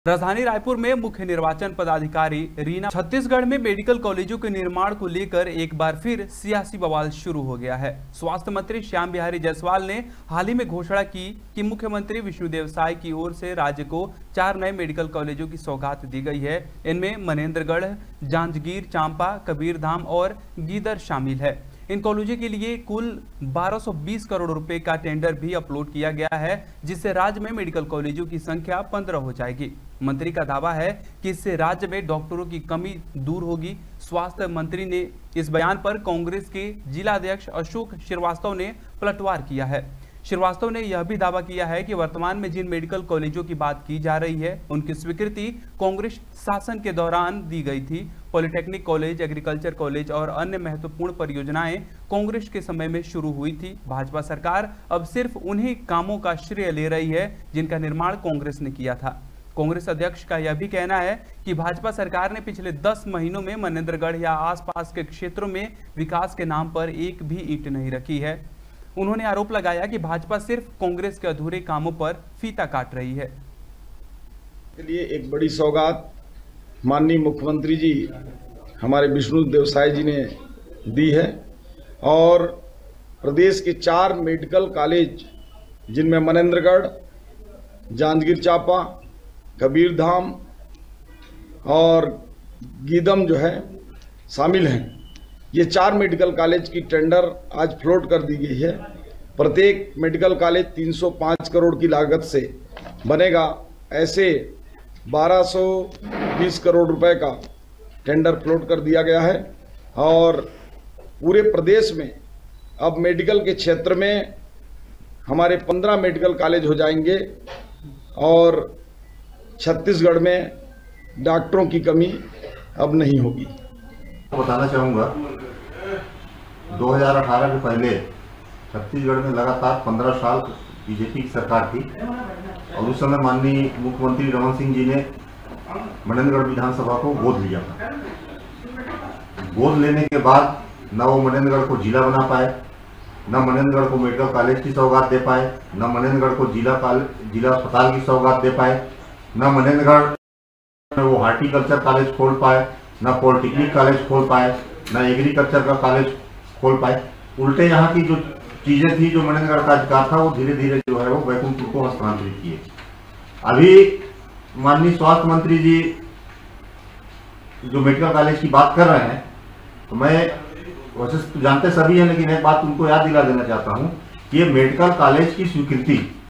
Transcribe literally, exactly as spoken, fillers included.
राजधानी रायपुर में मुख्य निर्वाचन पदाधिकारी रीना छत्तीसगढ़ में मेडिकल कॉलेजों के निर्माण को लेकर एक बार फिर सियासी बवाल शुरू हो गया है। स्वास्थ्य मंत्री श्याम बिहारी जायसवाल ने हाल ही में घोषणा की कि मुख्यमंत्री विष्णुदेव साय की ओर से राज्य को चार नए मेडिकल कॉलेजों की सौगात दी गई है। इनमें मनेन्द्रगढ़, जांजगीर चांपा, कबीरधाम और गीदर शामिल है। इन कॉलेजों के लिए कुल बारह सौ बीस करोड़ रुपए का टेंडर भी अपलोड किया गया है, जिससे राज्य में मेडिकल कॉलेजों की संख्या पंद्रह हो जाएगी। मंत्री का दावा है कि इससे राज्य में डॉक्टरों की कमी दूर होगी। स्वास्थ्य मंत्री ने इस बयान पर कांग्रेस के जिला अध्यक्ष अशोक श्रीवास्तव ने पलटवार किया है। श्रीवास्तव ने यह भी दावा किया है कि वर्तमान में जिन मेडिकल कॉलेजों की बात की जा रही है, उनकी स्वीकृति कांग्रेस शासन के दौरान दी गई थी। पॉलिटेक्निक कॉलेज, एग्रीकल्चर कॉलेज और अन्य महत्वपूर्ण परियोजनाएं कांग्रेस के समय में शुरू हुई थी। भाजपा सरकार अब सिर्फ उन्हीं कामों का श्रेय ले रही है जिनका निर्माण कांग्रेस ने किया था। कांग्रेस अध्यक्ष का यह भी कहना है कि भाजपा सरकार ने पिछले दस महीनों में मनेन्द्रगढ़ या आसपास के क्षेत्रों में विकास के नाम पर एक भी ईंट नहीं रखी है। उन्होंने आरोप लगाया कि भाजपा सिर्फ कांग्रेस के अधूरे कामों पर फीता काट रही है। के लिए एक बड़ी सौगात माननीय मुख्यमंत्री जी हमारे विष्णुदेव साय जी ने दी है और प्रदेश के चार मेडिकल कॉलेज जिनमें मनेन्द्रगढ़, जांजगीर चांपा, कबीरधाम और गीदम जो है शामिल हैं। ये चार मेडिकल कॉलेज की टेंडर आज फ्लोट कर दी गई है। प्रत्येक मेडिकल कॉलेज तीन सौ पाँच करोड़ की लागत से बनेगा। ऐसे बारह सौ बीस करोड़ रुपए का टेंडर फ्लोट कर दिया गया है और पूरे प्रदेश में अब मेडिकल के क्षेत्र में हमारे पंद्रह मेडिकल कॉलेज हो जाएंगे और छत्तीसगढ़ में डॉक्टरों की कमी अब नहीं होगी। बताना चाहूँगा, दो हज़ार अठारह के पहले छत्तीसगढ़ में लगातार पंद्रह साल बीजेपी की सरकार थी और उस समय माननीय मुख्यमंत्री रमन सिंह जी ने मनेन्द्रगढ़ विधानसभा को गोद लिया था। गोद लेने के बाद न वो मनेन्द्रगढ़ को जिला बना पाए, न मनेन्द्रगढ़ को मेडिकल कॉलेज की सौगात दे पाए, न मनेन्द्रगढ़ को जिला जिला अस्पताल की सौगात दे पाए, न मनेन्द्रगढ़ में वो हार्टिकल्चर कॉलेज खोल पाए, न पॉलिटेक्निक कॉलेज खोल पाए, न एग्रीकल्चर का कॉलेज खोल पाए। उल्टे यहाँ की जो चीजें थी, जो मनेन्द्रगढ़ का अधिकार था, वो धीरे धीरे जो है वो बैकुंठपुर को हस्तांतरित किए। अभी माननीय स्वास्थ्य मंत्री जी जो मेडिकल कॉलेज की बात कर रहे हैं, तो मैं वैसे तो जानते सभी हैं, लेकिन एक बात उनको याद दिला देना चाहता हूँ कि ये मेडिकल कॉलेज की स्वीकृति